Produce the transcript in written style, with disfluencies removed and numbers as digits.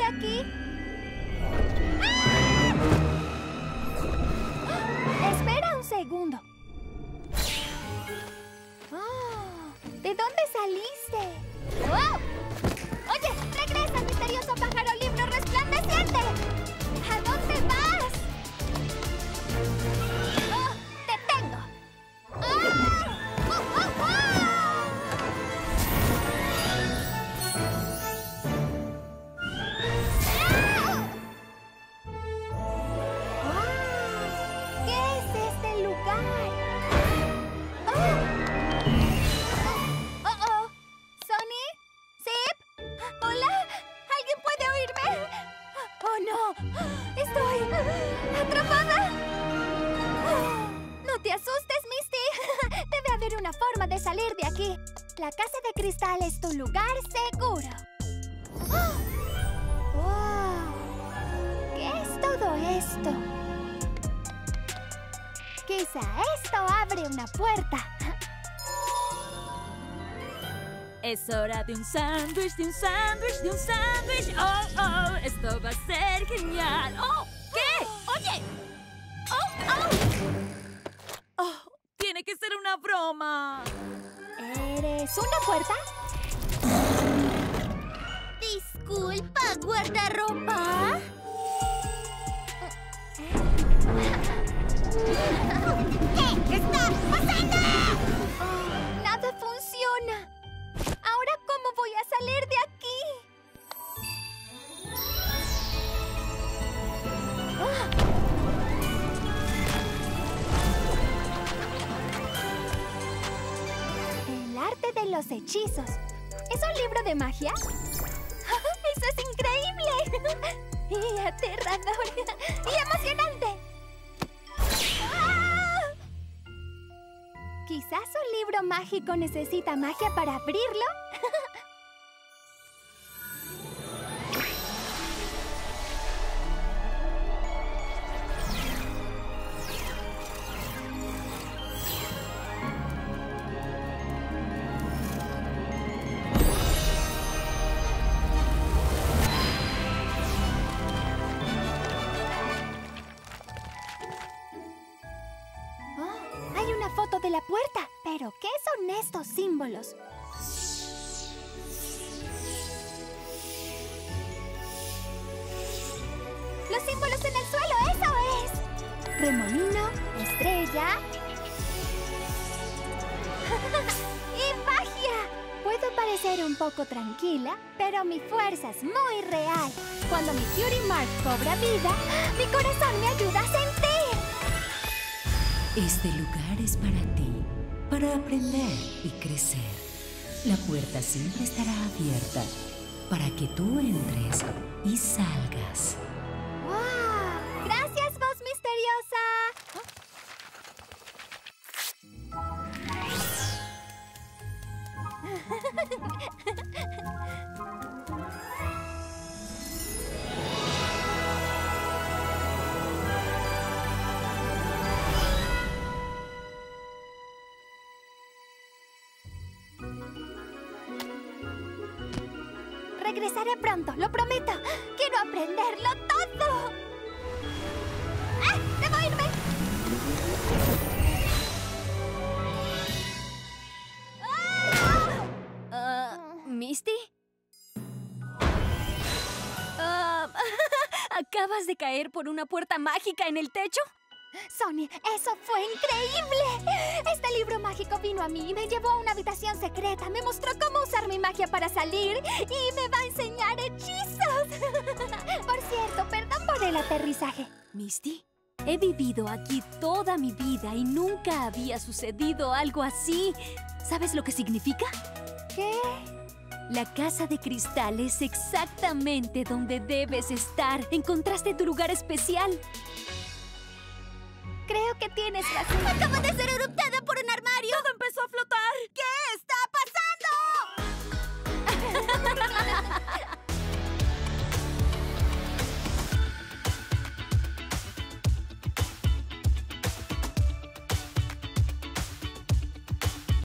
aquí? ¡Ah! Espera un segundo. Oh, ¿de dónde saliste? ¡Oh! ¡Oye! ¡Regresa, misterioso pájaro libro resplandeciente! ¿A dónde vas? ¡Oh! ¡Te tengo! ¡Ah! ¡Oh, oh, oh! ¡Atrapada! No te asustes, Misty. Debe haber una forma de salir de aquí. La casa de cristal es tu lugar seguro. ¡Wow! ¿Qué es todo esto? Quizá esto abre una puerta. Es hora de un sándwich, de un sándwich, de un sándwich. ¡Oh, oh! Esto va a ser genial. ¡Oh! ¿Qué? ¡Oye! ¡Oh, oh! ¡Oh! Tiene que ser una broma. ¿Eres una puerta? Disculpa, guardarropa. ¿Qué está pasando? Oh, nada funciona. ¿Ahora cómo voy a salir de aquí? El arte de los hechizos. ¿Es un libro de magia? ¡Eso es increíble! ¡Y aterrador! ¡Y emocionante! ¿Quizás un libro mágico necesita magia para abrirlo? Hay una foto de la puerta. ¿Pero qué son estos símbolos? ¡Los símbolos en el suelo! ¡Eso es! Remolino, estrella... ¡Y magia! Puedo parecer un poco tranquila, pero mi fuerza es muy real. Cuando mi Cutie Mark cobra vida, mi corazón me ayuda a sentir. Este lugar es para ti, para aprender y crecer. La puerta siempre estará abierta para que tú entres y salgas. ¡Wow! ¡Gracias, voz misteriosa! Regresaré pronto, lo prometo. Quiero aprenderlo todo. ¡Ah! ¡Debo irme! ¿Misty? ¿Acabas de caer por una puerta mágica en el techo? Sonny, eso fue increíble. Este libro mágico vino a mí y me llevó a una habitación secreta. Me mostró cómo usar mi magia para salir y me va a enseñar hechizos. Por cierto, perdón por el aterrizaje. Misty, he vivido aquí toda mi vida y nunca había sucedido algo así. ¿Sabes lo que significa? ¿Qué? La casa de cristal es exactamente donde debes estar. Encontraste tu lugar especial. Creo que tienes razón. ¡Acabo de ser eruptada por un armario! ¡Todo empezó a flotar! ¿Qué es